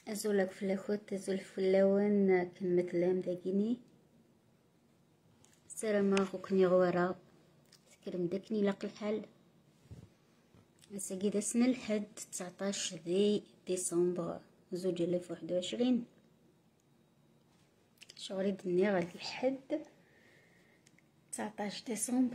أزولك فلاخوت أزول فلاوان كلمة لام داكيني السلام خوكني غورا تكرم داكني لاق الحال أساقي سنة الحد 19 ذي ديسمبر 2021 شغلي دني غاد الحد 19 ديسمبر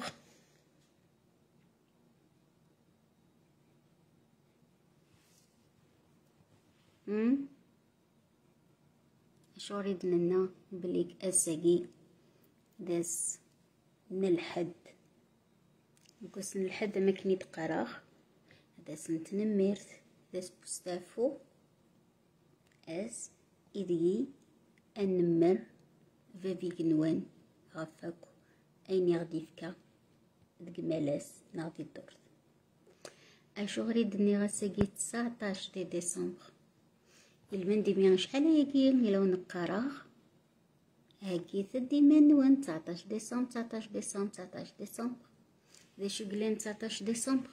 شغلي دننا بليك أساقي داس من الحد نقص من الحد ما كني تقراخ داس نتنمرت داس بوستافو اس إذي أنمر فافي قنوان غفاكو أين غدي فكا دق مالاس نغدي الدورت أشغري دني غساقي 19 دي ديسمبر المندي ميان شحال هاكي إلا نقراخ هاكي ثدي منوان 19 ديسمبر 19 ديسمبر 19 ديسمبر ذا شو قلان 19 ديسمبر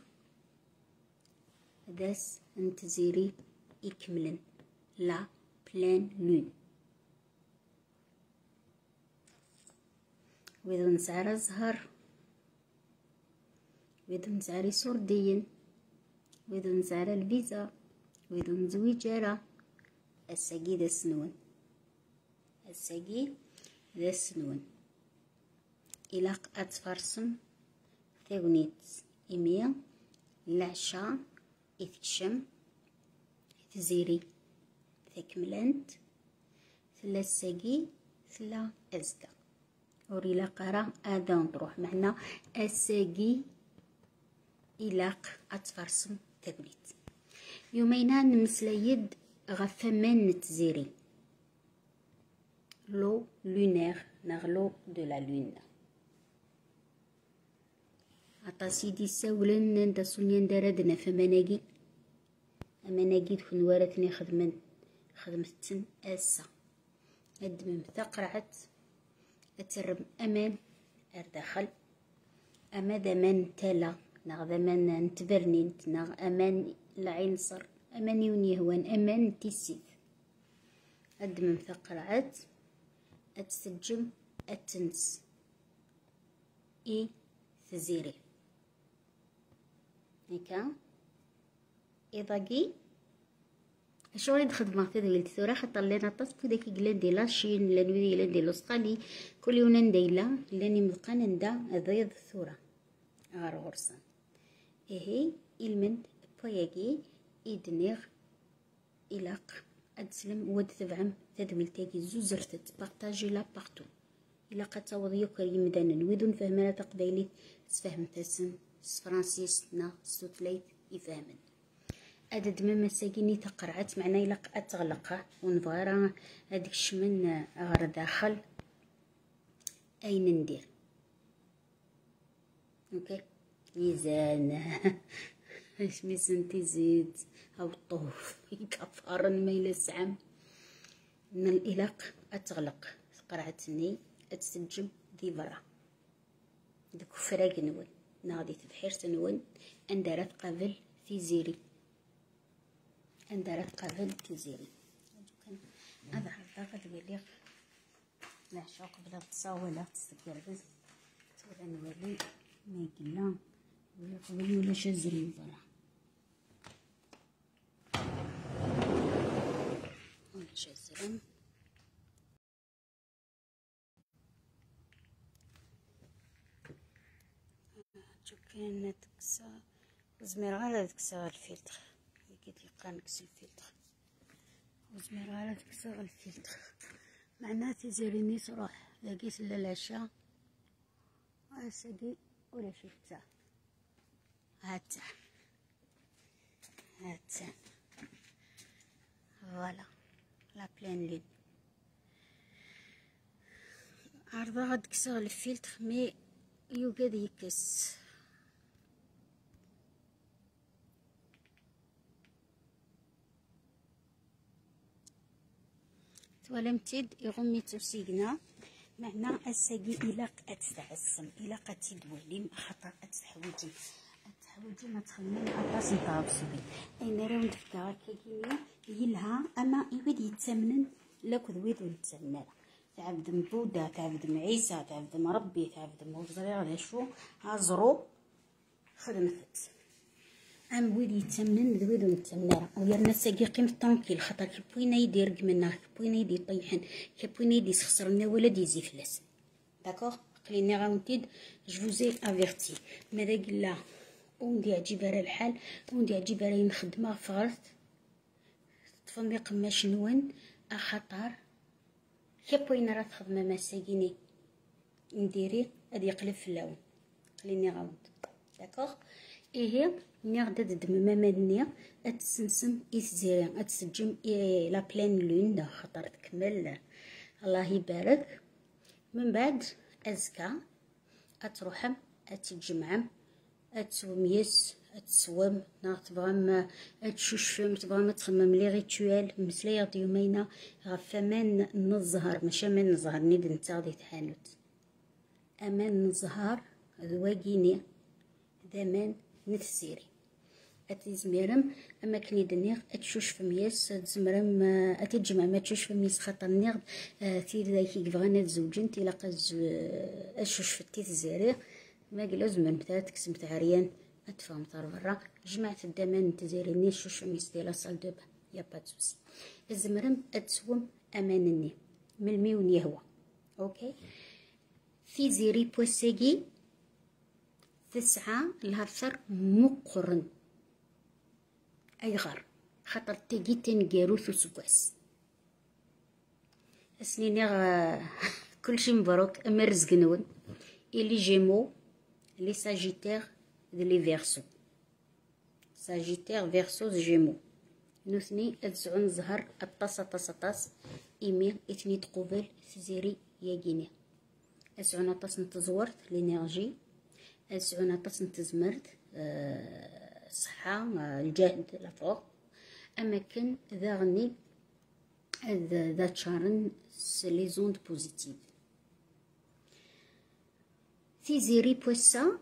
داس نتزيري يكملن لا بلان لون ويدو نسعر الزهر ويدو نسعري سوردين ويدو نسعر الفيزا ويدو نزويجارة الساقي ذا سنون الساقي ذا سنون إلاق أتفرسم ثاونيت إميا العشاء إثكشم تزيري ثكملنت ثلا الساقي ثلا أزكا وري لاقرا آذان تروح معنا الساقي إلاق أتفرسم ثاونيت يومينا نمسلايد غفمان نتزيري لو لونير نغلو دو لا لون عطا سيدي ساولن ندا سونيان داردنا فمناقي امناقي تكون وارثني خدمتن اسا ادمم ثقرعت اترم امان ارداخل اما دمان تالا ناغ دمان نتبرنين ناغ امان العين صر امان يوني هوان امان تيسيف ادمم ثقرعت اتسجم اتنس اي تزيري هكا إضاقي شغل خدمة في ذي الثورة خطر لنا تصفي ذاك قلندي لاشين لانوذي قلندي لوسطالي كل يوم نديلا لاني مبقانا ندا ضيض الثورة غار غرسان إهي المند بوياقي إدنيغ إلاق أدسلم ود ثبعم تدويل تاقي زوزرتت بارتاجي لا بارتو إلا قد تعوض كريم مدانا ويدون فهمنا تقبيلي سفهم تاسن سفرانسيس نا ستوتليت يفهمن أدد مما ساقيني تقرعت معنا إلا قد تغلقها ونفغيرا هاديك الشمن غير داخل أين ندير اوكي ميزان اش ميزان تزيد أو الطوف يكفرن ميلا السعم من الإلاق أتغلق قرعتني أتسجم دي برا ديك فراق نون ناضي تبحير نون أندارت قبل في زيري أندارت قبل في زيري هذا حقا تقولي العشاء قبل تصاولة تستقر بس تقول نولي ما يقلنا ولا قبل ولا شزري برا ولا شزرم كاين تكسى زمير على تكسى الفلتر قلت يبقى نكس الفلتر وزمير على تكسى الفلتر معناتي زيريني صروح لقيت العشاء اسقي ولا شفته هاتا فوالا لا بلان لين عرضه غاد كسى الفلتر مي يوجد يكس تولمتيد يغمي تسيقنا معنا الساقي إلا أتستعسم إلا قد تدولي خطر أتحوجي تحوجي ما تخمم عطاس نتاع بصبي اين راه ندفكا هكا كينيا يلها اما يود يتسمنن لاكد ويد ونتسنى تعبد مبوده تعبد معيسى تعبد مربي تعبد موزري هذا شو هازرو خدمت ام ويد يتسمنن ذويد ونتسنى ويا الناس كي قيم طونكيل خاطر كبوينا يدير منا كبوينا يدي طيحن كبوينا يدي يخسرنا ولد يزيفلس داكوغ قليني غاونتيد جو فوزي افيرتي ماذا قلا وندي عجيب على الحال وندي عجيب على نخدمها فغرت تفهمي قماش نون اخطر كيبوين راه تخدم مساكيني نديري غادي يقلب في اللون خليني غاوند داكوغ ايه ني غادا تدم مامادني اتسنسم يتزيري اتسجم لا بلان لون دا خطر تكمل الله يبارك من بعد ازكى اتروحم اتجمعم اتسوميس اتسوم تبغى تشوشفم تبغى تخمم لي ريتوال مسلايا يومينا غف امان نظهر ماشي امان نظهر نيد نتا غادي تحانوت امان نظهر ذواقيني دامان نتسيري اتزمرم اما كني دنيغ اتشوش فميس تزمرم اتجمع ما تشوش فميس خاطر نيغ تي داكي بغانا تزوجن تيلاقى اشوش فتي تزاري ما قلو زمن بتا تكسمت عريان اتفهم طار برا جمعت الدمان تزاريني شوش فميس ديال لاصال دوبا يا با سوسي الزمرم اتسوم امانني من الميون يهوى اوكي في زيري بوسيكي 9 الهفر مقرن اي غار خاطر تيجي تنقارو سكواس سنيني كلشي مبروك اما رزق نون لي جيمو لي ساجيتير لي فيرسو ساجيتير فيرسو جيمو نوثني اتزعون زهر الطاس ايمي اتني تقوبل سزيري ياكيني اسعون الطاس نتزورت لينيرجي اسعون الطاس نتزمرت الصحة الجهد لافوق اما كان ذا غني ذا تشارن لي زوند بوزيتيف في زيري بوسا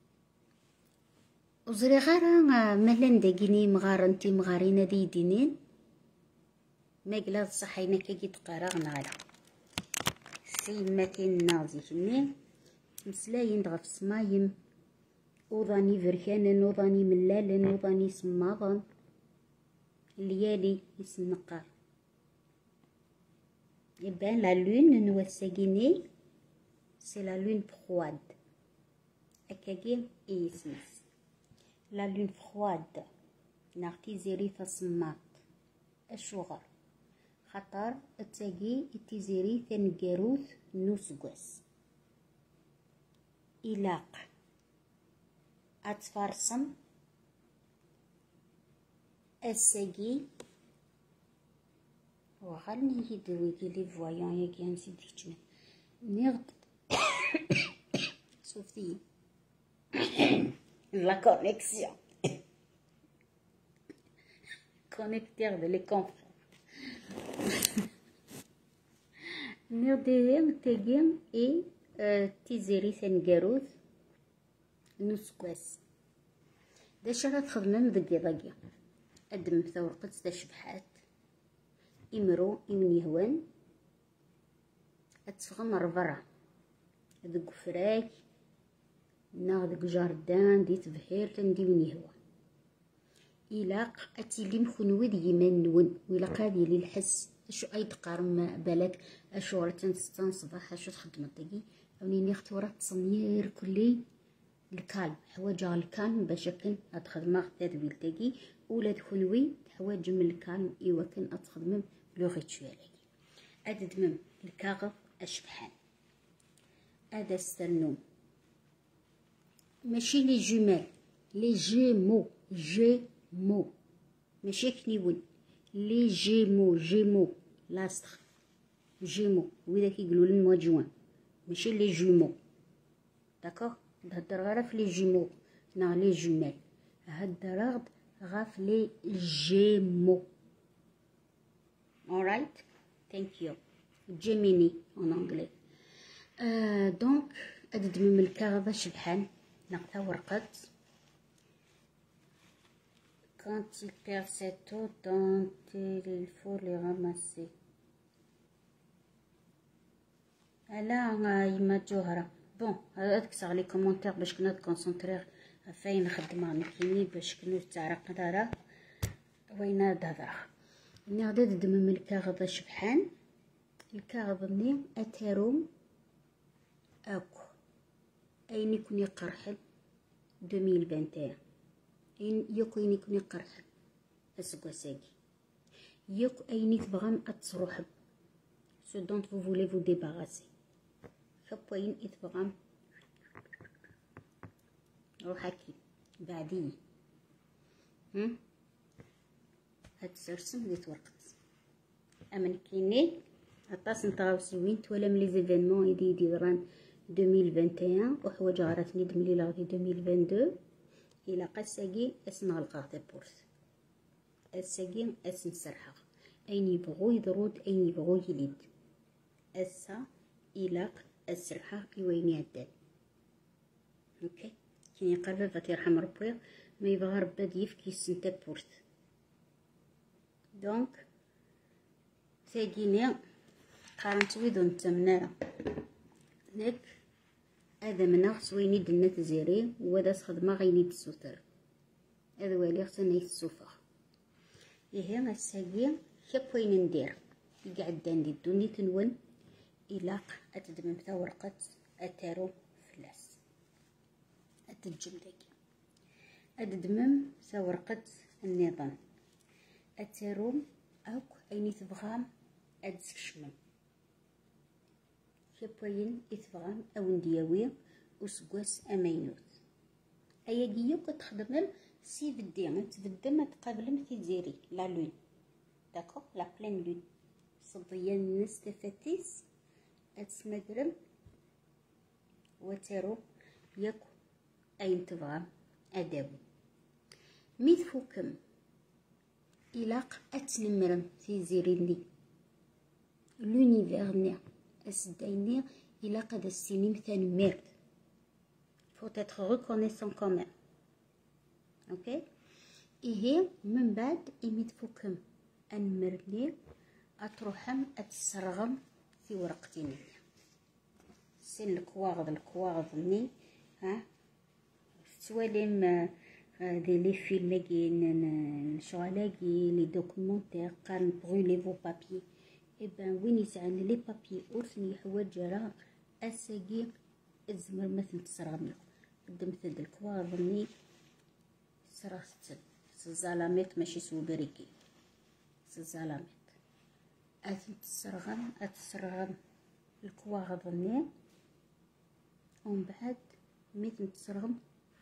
وزري غارة مهلن داقيني مغارنتي مغارينا دي دينين ما قلاد صحينا كي تقارا غنالا سيماتين نازي كني مسلاين دغف سمايم وضاني فركانا وضاني ملالا وضاني سماضا الليالي يسنقار يبان لا لون نوساقيني سي لا لون فخواد اكاكي ايسمس لا لون فخواد ناغتي زيري فصمات الشغر خطر اتاقي اتيزيري ثنقاروث نوسقوس إلاق أتفرسم الساقي وغالني يدوي لي فوايان ياكي نسيت كتشمل نغد صوفتي لا كونيكسيون كونيكتير دو لي كونفر نغديهم تاقيم اي تيزيري ثنقاروث نسكواس داش راه تخدمم دقي ادم ثورقت دا شبحات امرو يون يهوان اتفغم ربرا دق فراك ناغ دق جاردان دي تبهير تندي من يهوى إلاق أتيلي مخنوي دي يمان نون ويلا قادي لي الحس اشو اي تقارم بالك اشو راه صباح اشو تخدم دقي اوني اختورات تصنير كلي الكالم حوايجها الكالم باش كن اتخدم تدبيل دقي ولا تكونوي حوايج من الكالم ايوا كن اتخدم لو ريتوالي اددمم الكاغف اشبحان هذا استنوم ماشي لي جمال لي جيمو ماشي كنيون لي جيمو لاصق جيمو وإذا كيقولوا لنا جوان ماشي لي جيمو داكوغ نهضر غير في لي جيمو نا لي جمال هضر غاف لي جيمو alright thank you Gemini en anglais دونك ادد من الكاغذا شبحان نقطة ورقت quand il perd cette eau dont il faut les ramasser. على يما جوهرة بون هذاك صار لي كومونتير باش كنا نكونسونطرير فين خدمه مكيني باش كنا تعرق دارا وين الهضره اني غادا تدمم الكاغذ شبحان الكاغذ ني اتاروم اكو اين يكون يقرحل 2021 يوكو اين يكون يقرحل اسكواساكي يوكو اين تبغان اتصروحب ce dont vous voulez vous débarrasser كبوين يتبغان روحاكي بعدين هتسرسم ديت ورقت امن كيني عطاس نطراو سوينت ولا من لي زيفينمون يدي دران 2021 وحوايج غارتني دملي لاغي 2022 الى قاساكي اسنا القاطي بورس اساكي اسن سرحه اين يبغو يضرود اين يبغو يليد اسا الى السرحه يويني عدال اوكي كي يقرر غادي يرحم ربي ما يبغى ربي ديف كيسنتا بورت دونك تاكيني قارنت ويدو نتمنى نك هذا مناغ سويني دنا تزيري وهذا خدمه غيني السوتر هذا والي خصنا يتسوفا ايه غاساكي شاف وين ندير يقعد عندي الدنيا تنون إلاق أتدمم تا ورقة أتارو فلاس أتجم داكي أتدمم تا ورقة النظام أتارو أوك أيني تبغام أتسكشمم شابوين إتبغام أو ندياوي وسكواس أمينوت أيا كيو كتخدمم سي بدي تبدم تقابلم تيزيري لا لون داكوغ لا بلين لون صديان نستفتيس أتسمدرم وترو ياكو أين تبغى أداوي ميتفوكم إلاق أتنمرم في زيريني لونيفير أسدايني إلاق هذا السينيم ثاني ميرد faut être reconnaissant quand même اوكي إيه من بعد إميتفوكم أنمرني أتروحم أتسرغم في ورقتي نية سين الكواغض ني ها سواليم دي لي فيلم كاين شغلاكي لي دوكومونتير قارن بغولي فو بابي اي بان وين يسعن لي بابي اورثني حوايج راه اساكي الزمر مثل تسرغمي قدمت هاد الكواغض ني سرغت الزلاميت ماشي سوبريكي الزلاميت أتسرغم الكواغض ني ومن بعد ميت نتسرغم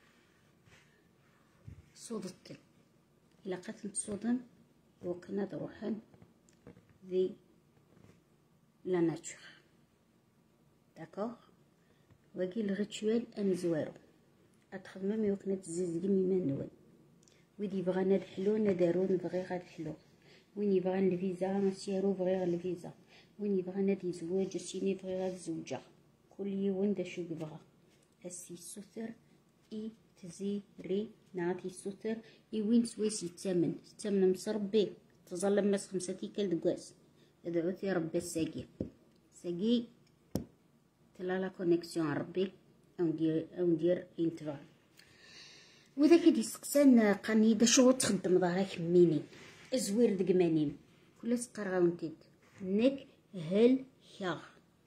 صودتن إلا قات نتصودن وكنا دروحن ذي لا ناتور داكوغ واكي الغيتوال أنزوارو أتخدمم يوكنا تزيزكي ميما نون ويدي يبغى ناد حلو نادارو نبغي غاد حلو وين يبغى الفيزا نسيرو بغي غير الفيزا وين يبغى نادي يزوج سيني بغي غير الزوجه كل يوم داشو يبغى هسي السوتر اي تزيري نعطي السوتر اي وين سويس الثمن مسربي تظلم مس 5 كيكال دكاس ادعوتي ربي الساقي ساقي تلا لا كونيكسيون ربي او ندير انتفاع وذا كي يسقسان قاني دا شغل تخدم ظهرك ميني زوير دقمانين كل سقراونتيد نك هل شاغ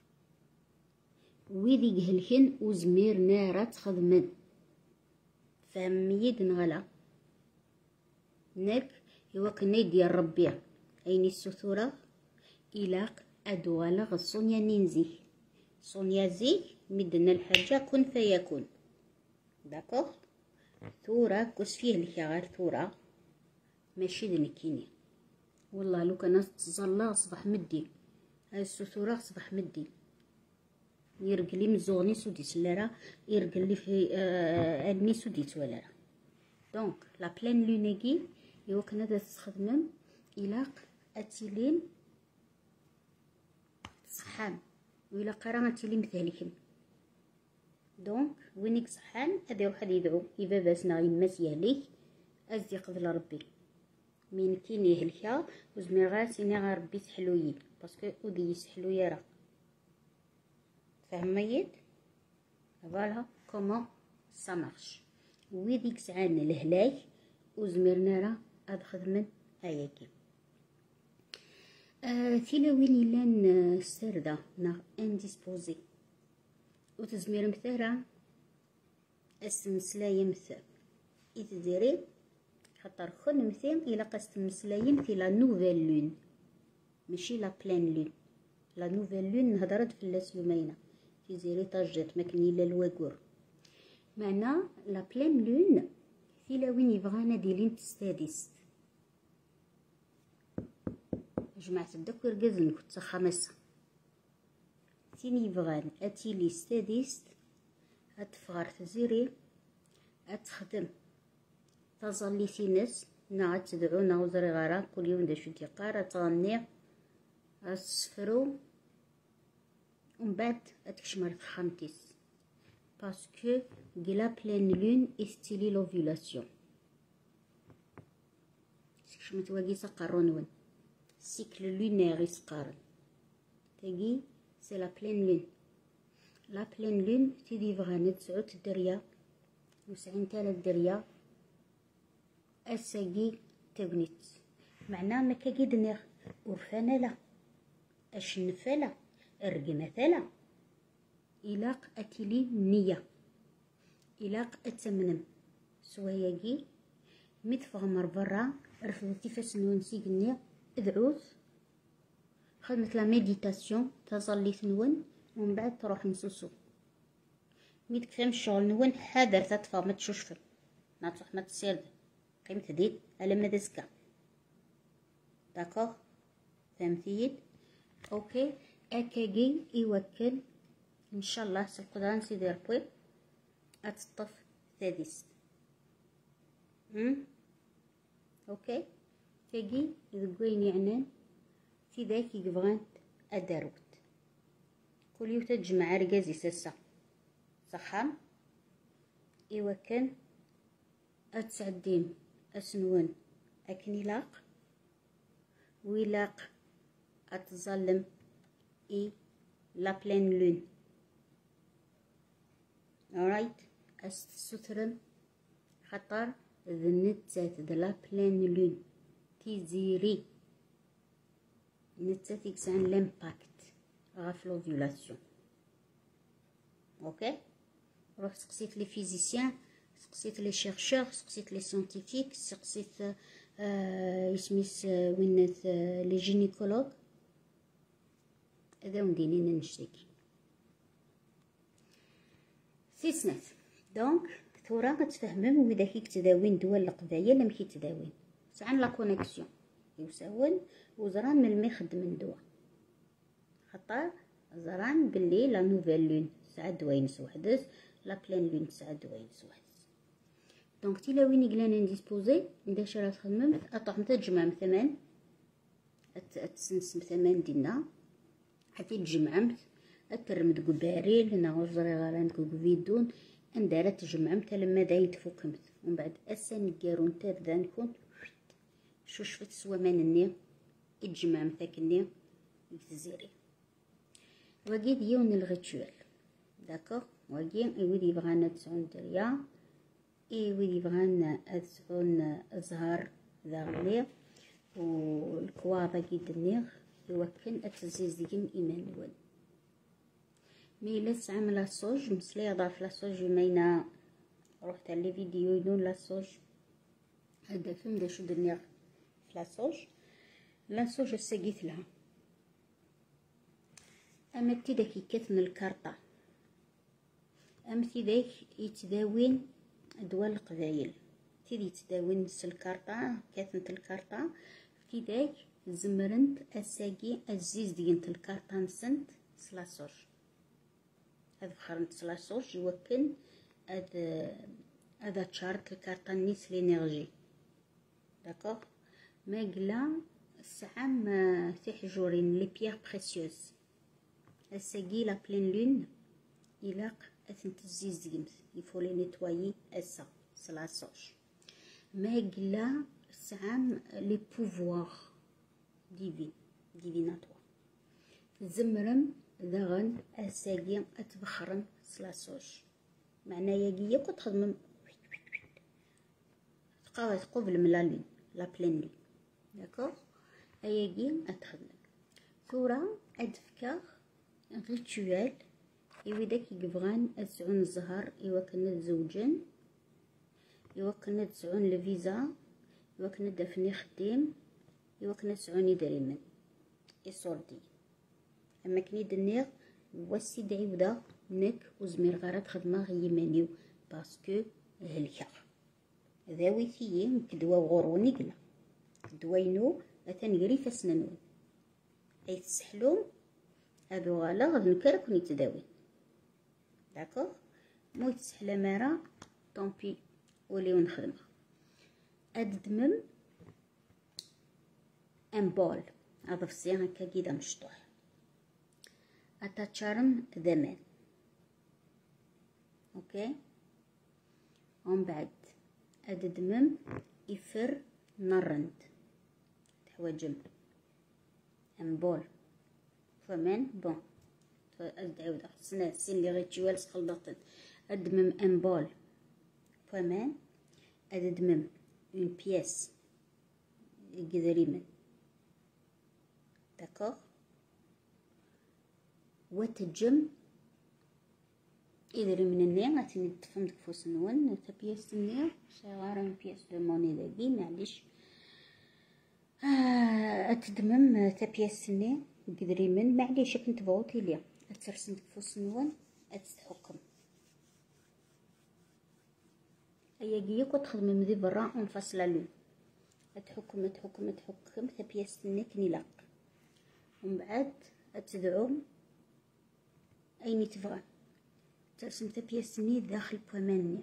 ويدي جهلهن وزمير نارا تخدمن فميد نغلا نك يوكني ديال ربي ايني السثورة إلاق أدوالغ صونيا نينزي صونيا زي مدنا الحاجة كن فيكون داكوغ ثورة كوس فيه الكغار ثورة ماشي دنكيني والله لو كان تزلا صباح مدي هاي السثورة صباح مدي يرقلي مزوغني سودي سلارا يرقلي في اني سودي توالارا دونك لا بلان لونيكي يو كنا تستخدم إلاق أتيلين صحان وإلا قرا أتيلين مثالكم دونك وينك صحان هذا واحد يدعو إذا باسنا يماس يهليك ازدي قبل ربي من كين يهلكا وزمير غاسيني غا ربي تحلويين باسكو ودي يسحلويا راه فهميت فوالا كومون سا مارش ويديك سعان الهلاك وزميرنا راه هاد خدمن هياكي تيلاوين لان سرده نا انديسبوزي وتزمير مثارا السمسلايم مثال يتديري خاطر خن مثال الى قاست مسلايم في لا نوفيل لون ماشي لا بلان لون. لا نوفيل لون نهضرت في اللاس يومينا في زيري طاجت ماكني لا الواقور معنا لا بلان لون تيلاوين يبغانا ديلين تستاديس جماعة الدك ورقزن كنت خمسة تيني يبغان اتيلي ستاديست اتفغر تزيري اتخدم تظلي تينس نا تدعونا وزري غارا كل يوم دا شو تيقار تغني السفرو ومن بعد اتكشمر تخمتيس باسكو قلا بلان لون استيلي لوفيلاسيون سكشمت واقي سقرونون سيكل لونير يسقارن تاقي سي لا بلين لون. لا بلين لون تيدي فغانا 9 الدريا و90 تاع الدريا اساقي تاغنيت معناه ما كاكيد نيغ ورفانا لا اشنفا لا الرقمة لا إلاق أتيلي نية إلاق أتمنم سواياكي متفغمر برا رفضتي فاسنون سيقني ادعوث خدمت لا ميديتاسيون تظلي تنون ومن بعد تروح نسوسو ميت كفام الشغل نون حاضر تطفى ما تشوشفم ما تروح ما تسير قيمة ديت على ما دسكا داكوغ فهمتيت اوكي اكاكي يوكل ان شاء الله سالقدران سيدي ربي اتطف ثاديس اوكي كاكي يذقوين يعنان في ذاك يبغان اداروت كل يوم تجمع رقازي ساسا صحام ايوا كان اتسعدين اسنون اكنيلاق ويلاق اتظلم اي لا بلين لون alright استسوترم خطر ذنتات دلا بلين لون تيزيري نتات يكسان لامباكت غاف لوفيولاسيون اوكي روح سقسيت لي فيزيسيان سقسيت لي شيرشور سقسيت لي سيانتيفيك سقسيت يسميس وينات لي جينيكولوج هذا مدينين نشتكي سيسنات دونك ثورة غتفهمم وإذا كي تداوين دول القبايل لم كي تداوين سعان لا كونيكسيون يوساون وزران من المي خدمن دوا خطر زران بلي لا نوفيل لون ساعة دوين سوحدس لا بلان لون ساعة دوين سوحدس دونك تيلاوين يقلان انديسبوزي نداش راه تخدمم اطعم تجمع ثمان تسنسم ثمان دينا حتى تجمعمت اترمد قباريل هنا وزري غالان كوفيدون اندارت تجمعمت لما داين تفوكمت ومن بعد اسان كارون تابدان كنت شو شفت سوا مانني اتجمع مثاكني يتزيري وقيد يون الغيتشوال داكوغ وقيد يودي بغانا تسعون دريا ويدي بغانا تسعون زهر ذاغلي والكواضا كيد النيغ يوكن اتزيز ديكم ايمان نول ميلا تسعام لاصوج مسلي ضاف لاصوج يمينا روحت على فيديو يدون لاصوج هدا فهم دا شو دنيغ لاصوج الساقيت لها اما تيداك يكثن الكارطة اما تيداك يتداوين دول القبايل تيدي يتداوين نس الكارطة كثنت الكارطة تيداك زمرنت الساقي الزيز دينت الكارطة نسنت سلاصوج هذا خرنت سلاصوج يوكن هذا تشارت الكارطة نيس لينيرجي داكوغ ماقلا السعام تحجورين لي بيير بريسيوز الساقي لا بلين لون إلاق أثنت الزيز ديمت يفو لي نيتوايي أسا سلاصوج ما قلا سعام لي بوفوار ديفيناتوار زمرم داغن اساقي اتبخرن سلاسوش معناها ياكي كنت تخدم تقاوى تقوبل ملالين لا بلين لين داكوغ اياكي اتخدم ثورة ادفكا ريتوال إوا داك يبغان تسعون الزهر إوا كنا تزوجن إوا كنا تسعون الفيزا إوا كنا دافني خديم إوا كنا تسعون يدريمن يصوردي أما كني دنيغ واسي عيودا نك وزمير غارات خدمة غي يمانيو باسكو هلكا ذاوي ثيي كدوا وغوروني قلا دوينو أتنقري فاسنانون أي تسحلوم هادو غالا غاد نكرك ونيتداوي داكوغ مو يتسحلا مارا طومبي وليو نخدمها ادمم ان بول هذا فصيان هكا كيدا مشطوح اتاتشارم ذمان اوكي ومن بعد اددمم يفر نرند تحواجم ان بول فمان بون أدعودا سنة سن اللي غير جوالس خلطن أدمم ان بول فمان أدمم اون بياس قدريمن داكوغ وتجم إذا من النية غاتني تفهم ديك فوس نون تا بياس النية صغارة من بياس دو موني داكي معليش أتدمم تا بياس النية قدريمن معليش كنت بغوتي ليا أترسم ديك فوس نون أتتحكم أياكي كنت تخدم ذي برا منفصلة لون أتحكم تا بياس النية كني لاق ومن بعد أتدعوم أيني تبغى ترسم تا بياس النية داخل بومانية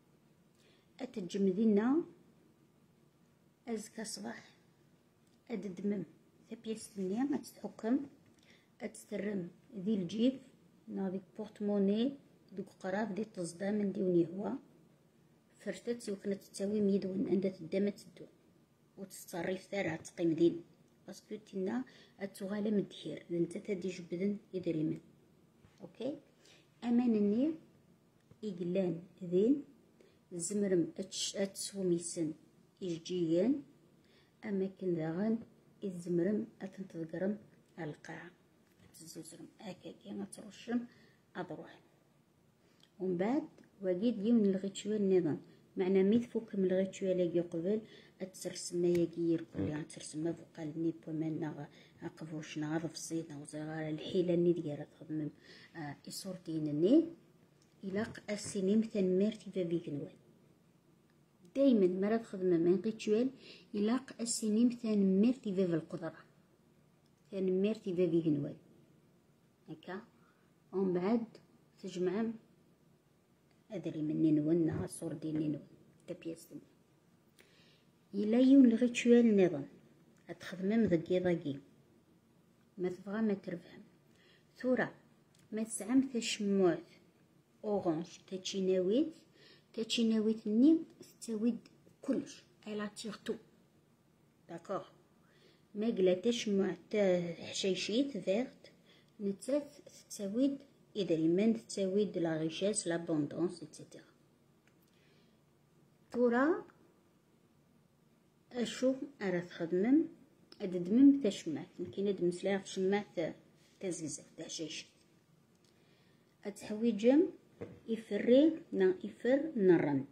أتجمدينا أزكى صباح أددمم تا بياس النية أتتحكم أتترم ذي الجيب ناضي بورتموني دوك قراب دي تصدام نديوني هو فرتت وكنا تساوي ميدون عندها تدامة تدو وتتصرف ثارها تقيم دين باسكو تينا اتغالى مدهير انت تدي جبدن يدريمن اوكي امانني إقلان ذين زمرم أتسوميسن إججيان أماكن ذاغن الزمرم أتنتظقرم القاعة تزوزرم أكاكي غترشم أضروح ومن بعد وقيد يون الغيتشوال النظام معنا ميث فوق من الغيتشوال يجي قبل أترسم يجي يركل أترسم فوقال ني بومانا أقفوشنا غضف صيدنا وزغار الحيلة ني ديالها تخدم إصورتين إلاق السينيم تنميرتي بابيكنوال دايما مرة تخدم من غيتشوال إلاق السينيم تنميرتي باب القدرة تنميرتي بابيكنوال هكا ومن بعد تجمعهم أدري مني نون صور ديني نون تبيستني إلا يون الغيتشوال نظام أتخدمم ذكي ما تبغى ما تربحم ثورة ما تسعم تشموعت أورانج تاتشيناويت ني تساويد كلش ألا تيغتو داكوغ ما قلا تشموع تا حشيشيت فيرت نتات تساويد إدري من تساويد لا ريشيس لابوندونس إتسيتيرا ثورة أشوف أرا تخدمم أددمم تشمعت يمكن أدمسلاها في شمعت تزيزة دا حشيشت أتحويجم إفري نا إفر نرند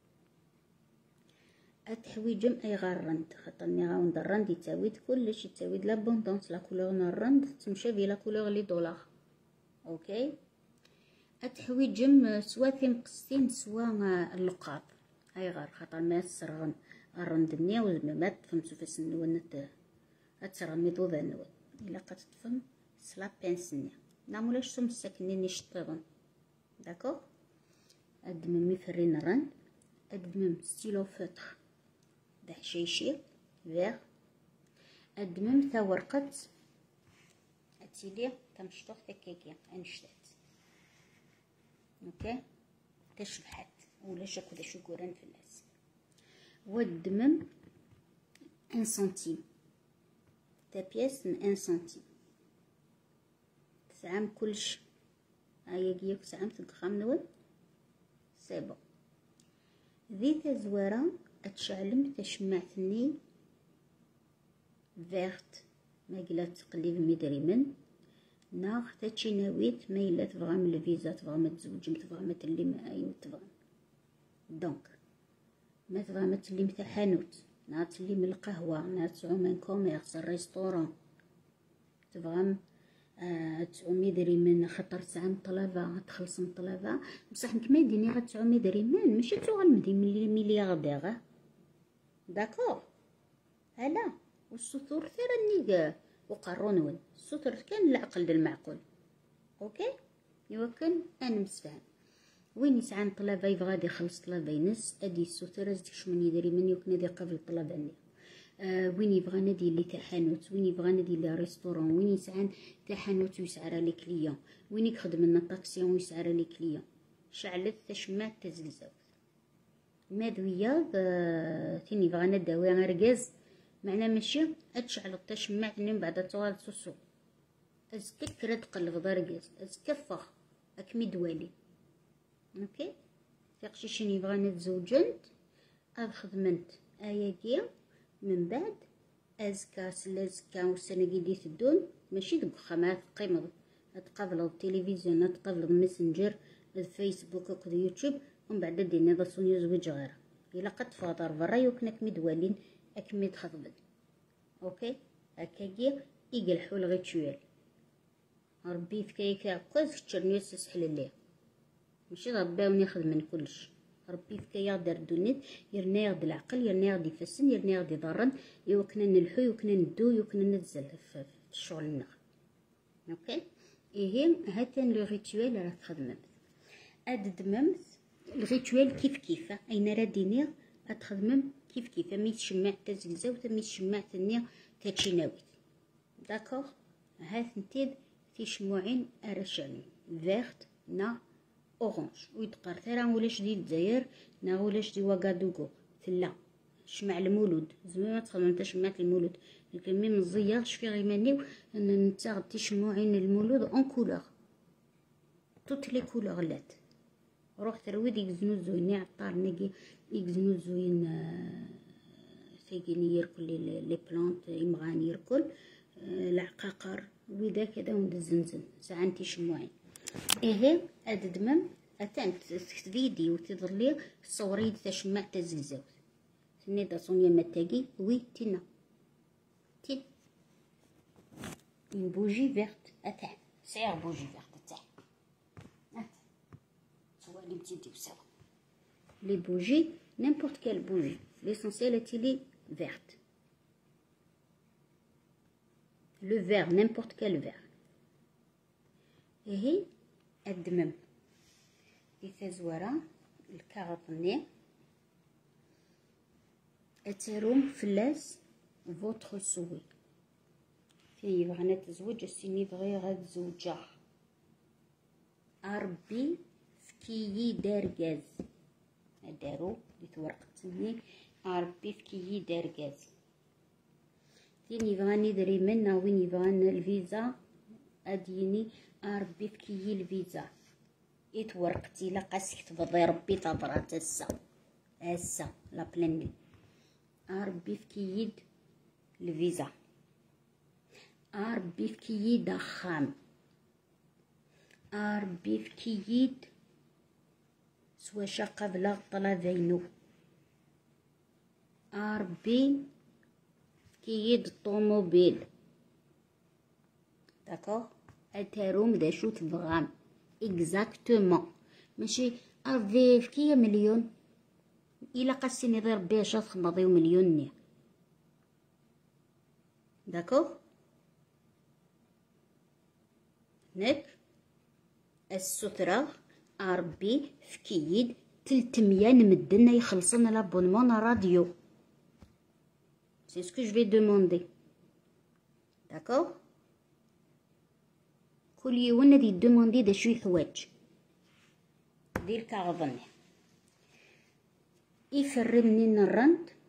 أتحويجم أي غارند خاطرني غاوند الرند يتاويد كلش يتاويد لابوندونس لا كولور نرند تمشى بلا كولور لي دولار اوكي أتحويجم سوا تيمقستين سوا اللقاب أي غار خاطر ما سرغن الرندني وما تفهمتو فاس نون أترغمي ضوضا نون إلا قتفهم سلا بانسني نعمولاش سوم الساكنين يشطيغن داكوغ أدمم مفرين الرند أدمم ستيلو فوتر دا حشيشي فيغ أدمم تا ورقة أتيلي تمشطوخ تكاكي أنشتات اوكي تشبحات ولا شكو دا شكوران في الناس والدمم 1 سنتيم تا بياس من 1 سنتيم تسعام كلش. هيا كياك تسعام تقخام نول سي بون. ذي تزوارة اتشعلم تشمعتني فيرت ما قلا تقليب ميدريمن ناغ تاتشي ناويت ما إلا تبغى من الفيزا تبغى ما تزوجم تبغى ما تلم أيوا تبغى. دونك ما تبغى ما تلم تاع حانوت نهار تلم القهوة نهار تسعو من كوميرس الريستورون تبغى تسعو ميدريمن خاطر تسعى مطلبة تخلص مطلبة بصح كما يديني غتسعو ميدريمن ماشي تسعو غنمدي ملياردير داكور. هلا والسطور ثرني وقرونون السطر كان العقل د المعقول. اوكي يوكن انا مسفهم وين يسعى طلبه يبغى غادي يخلص طلبه ينس ادي السطر ازدك شمن يدري من يوك نادي قبل طلبه ني وين يبغى نادي اللي تاع حانوت وين يبغى نادي اللي ريستورون وين يسعى تاع حانوت ويسعر لي كليون وين يخدم لنا طاكسيون ويسعر لي كليون شعلت تشمات تزلزاو مادويه تيني يبغى نداوي رقاز معنا ماشي اتشعل التشمعت من بعد طوال سوسو ازكك رد قلب ضرقاز ازكفخ اكمي دوالي. اوكي تاقشي شنو يبغى نتزوجنت اد خدمنت اياكي من بعد ازكا سلازكا والسنه قيدي تدون ماشي دوك خمات قيمض تقابل التلفزيون تقابل الماسنجر الفيسبوك وكذا يوتيوب ومن بعد دينا ذا سوني زوج غير الا قد فاضر برا يوكنك مدوالين اكمي تخدمن. اوكي هكاكي يقلحو الغيتوال ربي فكايك عقاز تشرني تسحل ليه ماشي رباوني خدمن كلش ربي فكايا دار دونيت يرنا يغد العقل يرنا يغد يفسن يرنا يغد يضرن يوكنا نلحو يوكنا ندو يوكنا نتزل في الشغل النغ. اوكي ايه هاتان لو ريتوال راك خدمت اد دممت الريتوال كيف كيف اين راه دينير اتخدمم كيف كيف مي تشمع تزلزاو مي تشمع تنيا تاتشيناويت داكوغ. هاث نتيد تيشموعين ارشالين فيرت نا اورانج ويتقار ثرا ولاش دي الجزائر نا ولاش دي واغادوغو تلا شمع المولود زعما ما تخدم نتا شمعت المولود لكن مي مزيار شفي غيمانيو ان نتا غدي شموعين المولود اون كولور توت لي كولور لات روح ترويد يكزنو زوين عطار ناقي يكزنو زوين ثقيني يركل لي بلانت يمغان يركل العقاقر ويدا كذا وند الزنزن ساعة شموعين. ايه اد دمم اتان فيديو تظلي صوري تشمع تزلزاو سني دا صونيا متاقي وي تينا تين une bougie verte اتان سعر بوجي فيرت اتان سوا لي بتيديو سوا لي بوجي n'importe quelle bougie l'essentiel est il est verte le vert n'importe quel vert اهي الدمم دي تزوارة الكاغطني اتروم فلاس فوتر سوي تي بغينا تزوج السيني بغي غاد زوجة اربي فكيي دار غاز دارو ديت ورقتني اربي فكيي دار غاز تيني بغاني دري منا وين يبغانا الفيزا اديني ربي فكيي الفيزا يتورقتي لا قاسك تفضي ربي تبرات هسا لا بلاني ربي فكيي الفيزا ربي فكيي دخام ربي فكيي سوا شاقه بلا طلبينو ربي فكيي الطوموبيل داكوغ اتاروم دا شو تبغام اكزاكتومون ماشي ارفي فكيه مليون الا قاسيني غير ربي اش تخمضيو مليون ني داكوغ نك السترة ربي فكيد 300 نمدنا يخلصنا لابونمون راديو سي سكو جو في دوموندي داكوغ كل يوم ندي دوموندي دا شوي حوايج دير كاغضني يفرمني الرند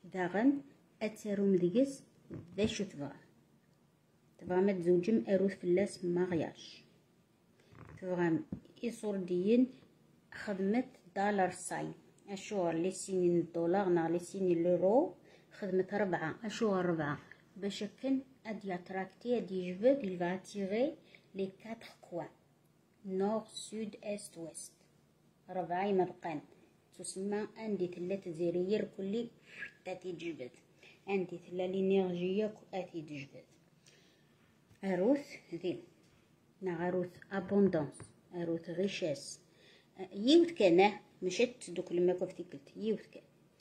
داغن اتروم ديكس ذا شو تبغى تزوجم اروث فلاس ماغياش، تبغى يصور ديين خدمت دولار ساي اشور لي سينين الدولار نا لي سينين لورو خدمت 4 اشور 4 باش كن ادي تراكتي ادي جبد il va tirer les 4 coins nord sud est ouest 4 مبقان تسمى عندي ثلاث زراير كلي تاتي تجبد، عندي ثلاث لينيرجية كاتي تجبد. اروث ذي نا اروث ابوندونس اروث ريشيس يوت كانه مشيت دوك لما كنت قلت يوت كان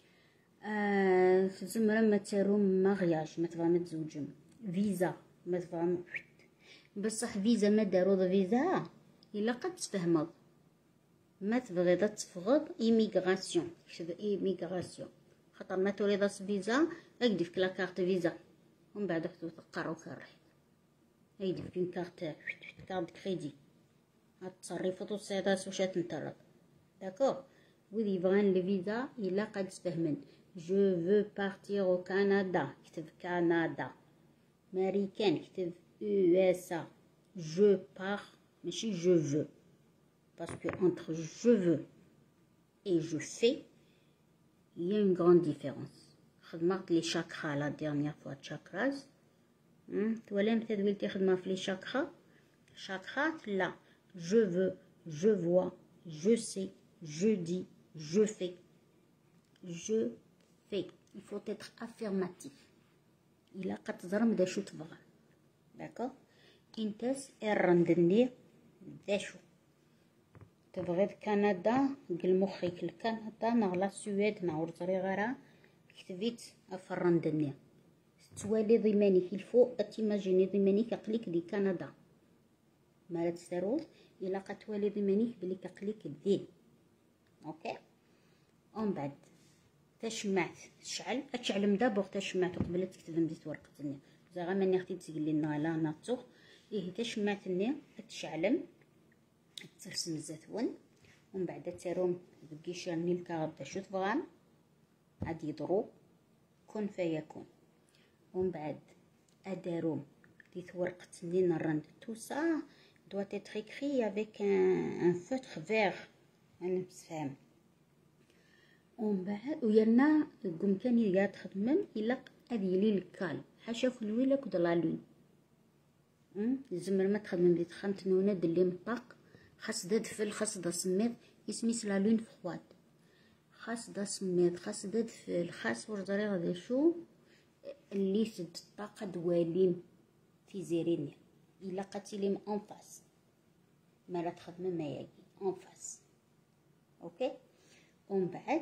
في زمرة ما تروم ماغياج ما تبغى متزوجم فيزا ما تبغى بصح فيزا ما داروا فيزا الا قد تفهمض ما تبغي تفغض ايميغراسيون تكتب ايميغراسيون خاطر ما تريد فيزا اكدي فيك لا كارت فيزا ومن بعد تقرا كارح ايدي فيك اون كارت كريدي هتصرفوا توصيداس واش تنطرد داكوغ وذي يبغان الفيزا الا قد تفهمن جو فو بارتير او كندا كتب كندا ماريكان كتب يو اس ا جو بار ماشي جو فو parce que entre je veux et je fais il y a une grande différence. خدمت لي شاكرا لا dernière fois chakras تولي متى دويلتي خدمه في لي شاكرات لا je veux je vois je sais je dis je fais il faut être affirmatif إلا قد تزرم دا شو تبغى داكوغ انتس الرندني دا شو تبغي كندا قل مخيك لكندا نغلا السويد نعور صغيرة كتبيت افرن دنيا توالي ضمانيك الفوق تيماجيني ضمانيك قليك دي كندا ما تسروث الا قتوالي ضمانيك بلي قليك الدين اوكي ومن بعد تشمعت تشعل اتشعل دابور تشمعت قبل تكتب مديت ورقه النيا زعما ماني اختي تقول لنا لا ناتوخ ايه تشمعت النيا تشعلم ترسم الزيتون ومن بعد تروم بقيشر نيل كارد شو تبغان عاد يضرو كن فيكون ومن بعد اداروم ديت ورقة نين الرند تو سا doit être écrit avec un feutre vert انا بسفهم ومن بعد ويرنا قم كان يقعد تخدمم الا ادي لي الكال حاشا في الويلك ودلالوين الزمر ما تخدمم دي تخمت نونه دلي مطاق خاص دا دفل خاص دا سميض يسميس لا لون فخواد خاص دا سميض خاص دا دفل خاص ورزري غادي شو اللي سد الطاقة دوالين في زيرينيا إلا قتيليم أنفاس ما لا تخدم ما يجي أنفاس أوكي ومن بعد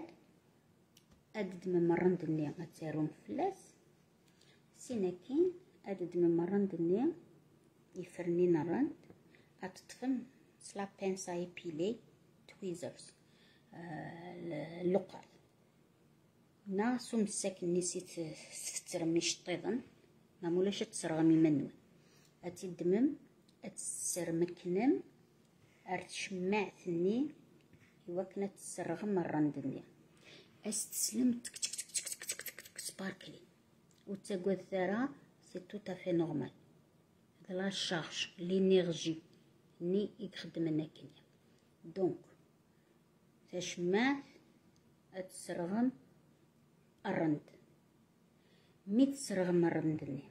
أدد من مرن دنيا أتسيرون فلاس سيناكين أدد من مرن دنيا يفرني نرند أتطفن سلا بنسا يبيلي تويزرز اللقال ناسو مساكن نسيت تفترمي شطيضن ما مولاش تسرغمي منو اتدمم اتسرمكنم ارتشمعتني يوكنا تسرغم الرندني استسلم تك تك تك تك تك تك تك سباركلي وتقوى الثرى سي تو تافي نورمال هذا لا شارج لينيرجي ني يخدم لنا كنيا دونك تشمعت اتسرغم الرند مي تسرغم الرندني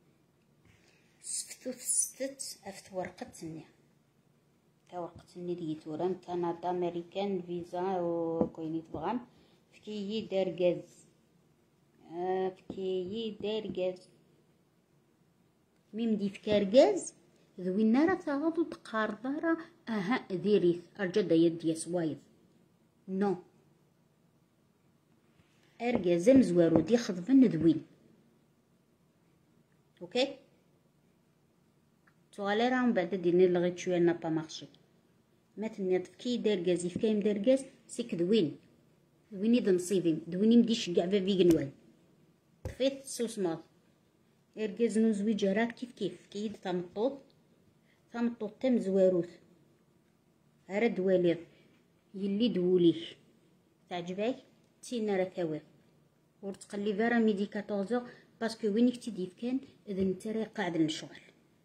سفتو ستت افت ورقتني تا ورقتني ديت وران كندا امريكان فيزا وكويني تبغام فكيي داركاز فكيي داركاز ميم دي فكاركاز ذوين نارا تغاضو تقارضارا اها ديريث ارجدا يدي سوايض نو ارجاز مزوارو دي خضبن ذوين اوكي سؤالي راهم بعد ديني لغيت شويه نا با مارشي ما تنيض كي داركاز يفكايم داركاز سيك ذوين ذويني ذا نصيبي ذويني مديش كاع فيغ نوال طفيت سوسماط ارجاز نو زويج راه كيف كيد تمطوط تم زواروث رد واليض يلي دوليك تعجبك تينا راه كاوي ورتقلي فيرا ميدي 14 باسكو وين كتديف كان اذا انت راي قاعد للشغل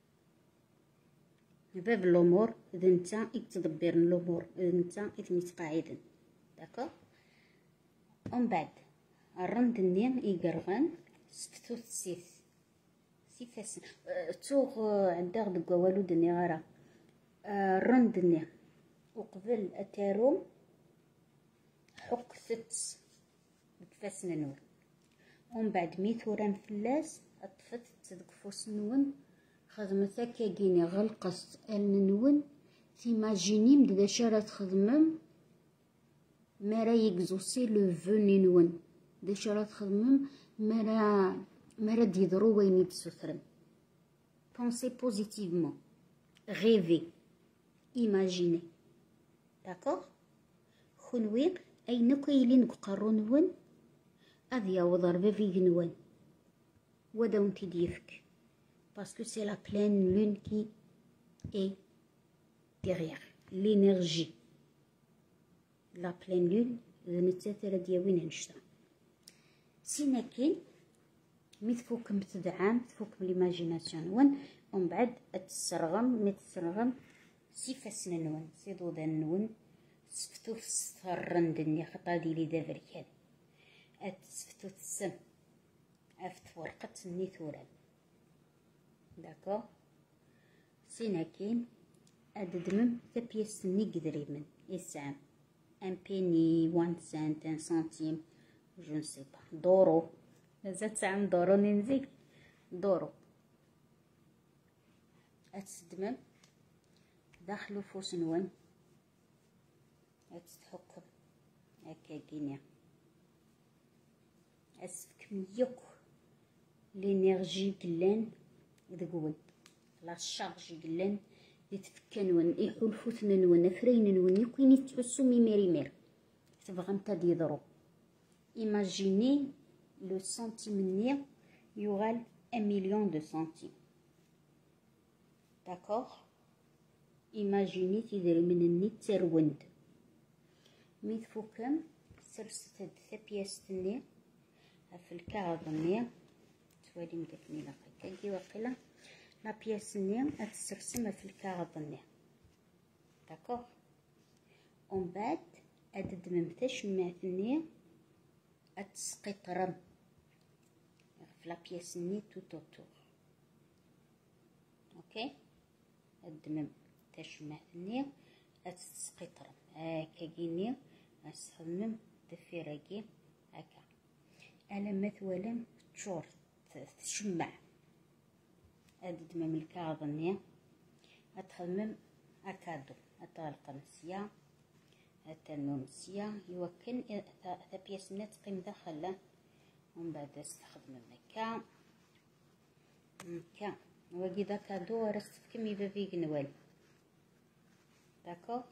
باب الامور اذا انت تدبر الامور اذا انت متقاعدا داكوغ. ومن بعد الرند النيم يقرغن سفتو سيفاس توغ عندها دقا والو دني غارة الرند النيم وقبل اتاروم حك ثت بكفاس ننول. ومن بعد ميثوران فلاس اطفت تدقفوس نون خدمت هكا كيني غلقص النون تيماجيني مددا شارة تخدمم مرا يكزوسي لو فوني نون دا شارة تخدمم مرا ديضرو وين يتسثرن. بونسي بوزيتيفمون غيفي ايماجيني داكوغ. خنوي اين كايلين قرو نون هذا يعوض ربابي جنوان وداون تديفك باسكو سي لا بلان لون كي اي derrière l'énergie لا بلان لون نتاثر دياوين نشتا سينا كاين مي تفوكم تدعم تفوكم ليماجيناسيون نون. ومن بعد تسرغم مي تسرغم سيفاسنا نون سيدودا نون سفتو فسرن دنيا خطا ديالي دابا كان اتسفتو تسم افت ورقة النيثوران داكو. سينا كاين اددمم تبيس ني قدريمن يسعم ان بيني 1 سنت 1 سنتيم جو نسي با دورو لازم تعم دورو ننزيك دورو اتسدمم داخلو فوس نون اتستحكم هكا كينيا اسفك ميوك لينيرجي قلان دقون لا شارج قلان يتفكنون يحلفوتنا نون فرين نون يكويني تحسو ميمير تبغى نتا ديضرو. ايماجيني لو سنتيم ني يغال 1 مليون دو سنتيم داكوغ. ايماجيني تيدير من الني تروند مي تفوكم سرست هاد ثبياس تني في الكعب ني توالي مداكني لاقي كي واقيلا لا بياس ني اتسرسم في الكعب ني داكوغ. ومن بعد اددمم تشمعت ني اتسقطرم في لا بياس ني توت اوتور اوكي. ادمم تشمعت ني اتسقطرم هكا كيني استخدمم دفيراكي هكا الا مثلا تشور تشمع اددمم الكعب ني اتخدمم اكادو اتغلق نسيا التنمسية يوكل ثبياس من تقيم داخل. ومن بعد استخدم هكا هكا واقي داكا دو رست كمي بابي قنوال داكو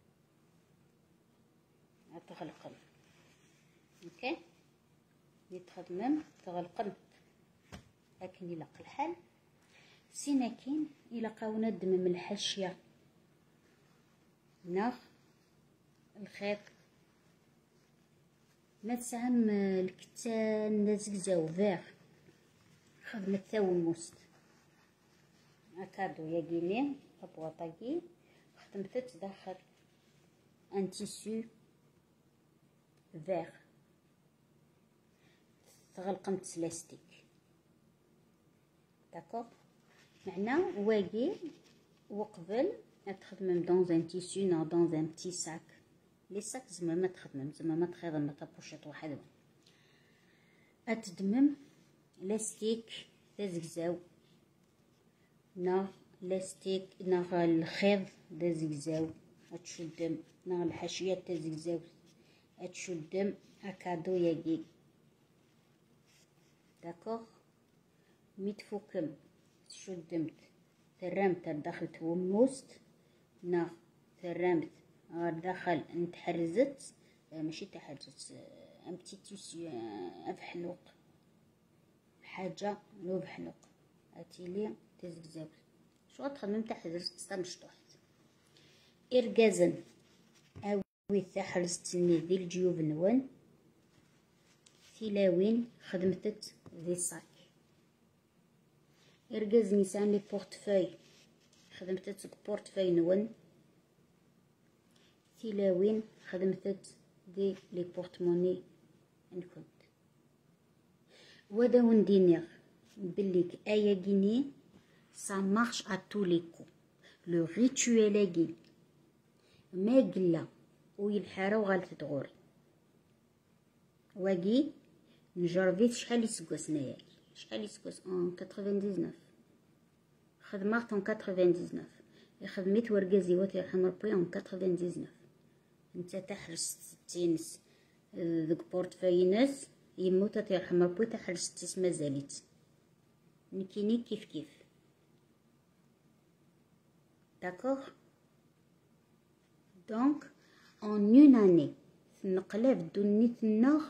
تغلقن اوكي يتخدمم تغلقن لكن يلق الحال. سينا كاين الى قاونا الدمم الحاشيه ناغ الخيط ما تسهم الكتان نزقزاو فيغ خدمت ثاو الموست هكادو يا كيني طبواطاكي خدمت داخل ان تيسو فيغ تغلقنت لاستيك داكوغ. معنا واقي وقبل تخدمم دون ان تيسو نا دون ان بتي ساك لي ساك زعما ما تخدمم زعما ما تخيضم ما تبوشيط واحد اتدمم لاستيك تزقزاو نا لاستيك نا الخيط تزقزاو اتشدم نا الحاشيه تزقزاو اتشدم هكادو ياكي داكوغ. مي تفوكم تشدمت ترمت داخل توموست نا ترمت داخل نتحرزت ماشي تحرزت امتي تيسي افحلوق حاجه نو بحلوق اتيلي تزقزاو شو تخدم تحرزت تستمشطوحت اركازن اوي تحرزتني ذي الجيوب نون تيلاوين خدمتت ذي صاك. إرجاز نيسان لي بورتفاي خدمتت بورتفاي نون. تيلاوين خدمتت دي لي بورتموني نكون. ودا وندينيغ بليك آيا جيني ça marche à tous les coups. Le rituel اجي ما قلا ويلحارة وغالت تغوري واجي نجربيت شحال يسكوس نياك شحال يسكوس 99 خدمت 99 خدمت ورقازي واتي يرحم ربي 99 انت تحرس تينس ذوك بورتفايناس يموت تيرحم ربي تحرس تيس مازاليت نكيني كيف كيف. D'accord? Donc, en une année, نقلب دنيتنا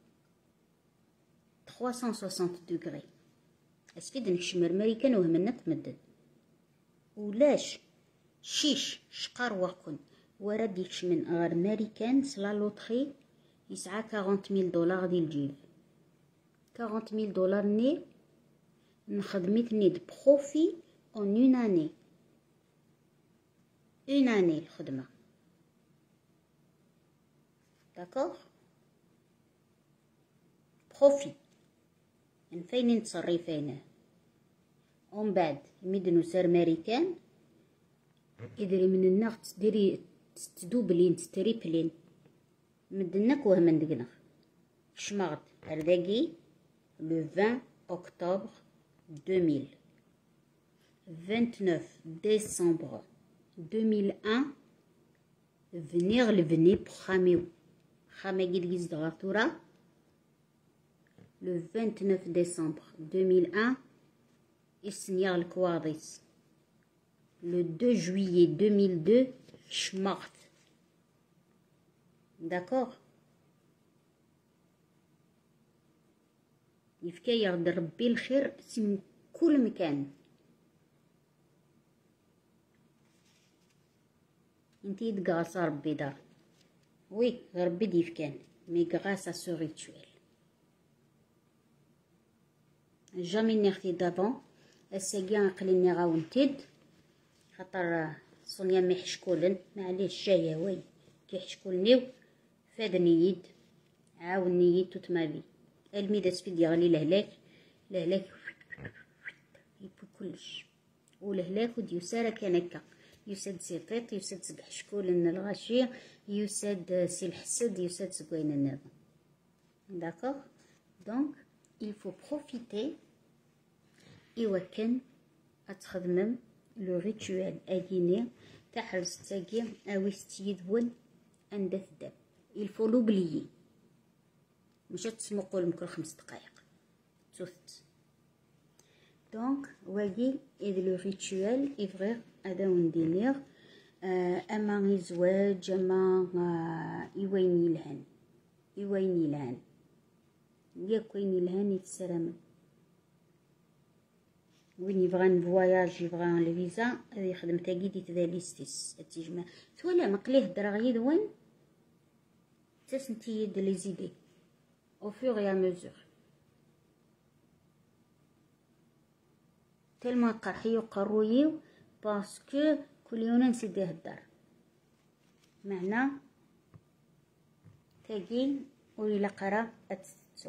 360 degrés. اسكيد نكشمر مريكان وهمنا تمدد. ولاش شيش شقار وكن ورد يكشمن غير مريكان سلا لوطخي يسعى 40,000 دولار ديال الجيب. 40,000 دولار ني نخدميتني د بروفي en une année. une année الخدمة. d'accord بروفي من فين نتصري فينه ومن بعد ميدنو سار ماريكان يدري من النغ تديري تدوبلين تريبلين مدنك وهم ندقنا شمغت هرداكي لو 20 octobre 2000 29 décembre 2001 venir le venir pour Khamio Khamé Gilgiz de Ratura le 29 décembre 2001 Isniar le Kouadis le 2 juillet 2002 Schmart. D'accord? يفكا يغد ربي الخير في كل مكان. انتي تقاصا ربي دار وي ربي ديفكان مي غراس ا سو ريتويل جامي نختي دافون الساقي نقليني غاونتيد خاطر صونيا مي حشكولن معليش جايه وي كيحشكولنيو فادني يد عاوني يد توت ما في الميدا سفيد يغلي لهلاك لهلاك يبو كلش ولهلاك وديو سارة كان هكا يسد سي طيط يسد سقح شكولن الغاشي يسد سي الحسد يسد سقوين النظام. d'accord donc il faut profiter إوكن أتخدمم لو ريتوال أجيني تحرز تاقي أويستي يذون عند الدم il faut l'oublier مش تسمو قول مكل 5 دقايق توثت. دونك واجي إذ لو ريتوال إفغير هذا وندينيغ أما زواج أما يويني لهن يويني لهن ياك ويني لهن يتسلم وين يبغى نفواياج يبغى الفيزا هذه يخدم تاقي ديت ذا ليستيس التجمع تولا مقليه دراغي وين تسنتي يد لي زيدي au fur et à mesure تلما قرحيو قرويو باسكو كل يوم نسيديه الدار معنا تاقي ويلا قرا اتسو.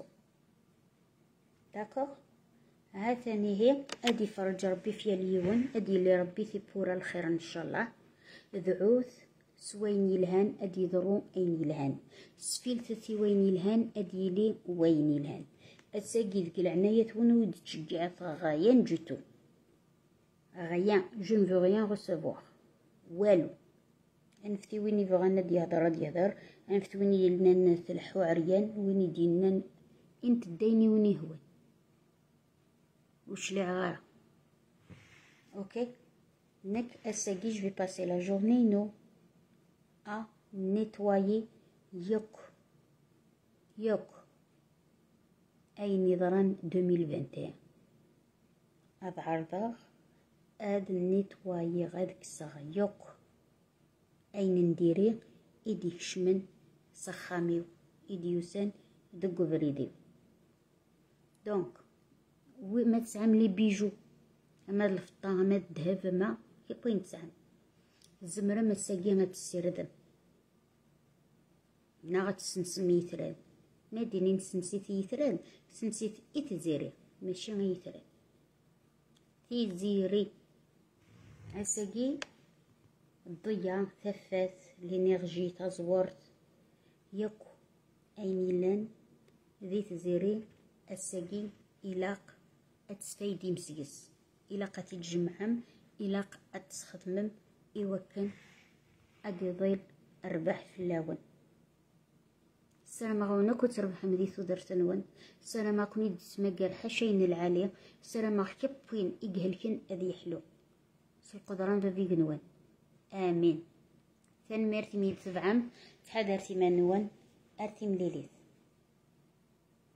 داكوغ ها ثاني هي ادي فرج ربي في اليون ادي اللي ربي ثبورا الخير ان شاء الله ذعوث سوين يلهان ادي يضرو اين يلهان سفيل ثي وين يلهان ادي لي وين يلهان الساقي ذك العناية ونود تشجع غايان جتو غايان جو نفو غيان ريسيفوار والو انفتي وين يبغى ندي يهضر انفتي وين يلنا نثلحو عريان وين يدينا انت دايني وين يهوي وش لي غارة. اوكي نك الساقي جو في باسي لا جورني نو à nettoyer يوك أي نظران 2021 هذا عرضاغ هاد نيتوايي غادك الصغا يوك أي نديري إدي كشمن سخاميو إدي يوسان دقو بريديو دونك ما تسعم لي بيجو، اما الفضة اما الذهب ما كيبغي تسعم الزمرة ما تساقي ما تسردم نا غتسنسم يثران، ما ديني نسنسيت يثران سنسيت تزيري ماشي يثران تيزيري. اساقي الضيا ثفات لينيرجي تزورت ياكو اين لان ذي تزيري اساقي إلاق أتسفايدي مسيس إلاق تتجمعم إلاق أتسخدمم إوكن أقضيل أرباح في اللون. السلام عليكم كنت ربح مدي ثودرت نون. السلام عليكم يدي تمقر حشين العالية. السلام عليكم كيبوين إقهلكن أذي حلو سالقدران ذي قنوان. آمين. ثان ميرتي ميد سبعام تحدرتي ما نون أرتي مليليث.